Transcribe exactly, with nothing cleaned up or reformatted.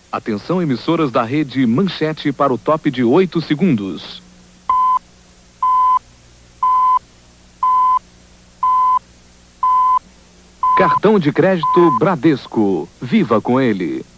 Atenção, emissoras da rede Manchete, para o top de oito segundos. Cartão de crédito Bradesco. Viva com ele.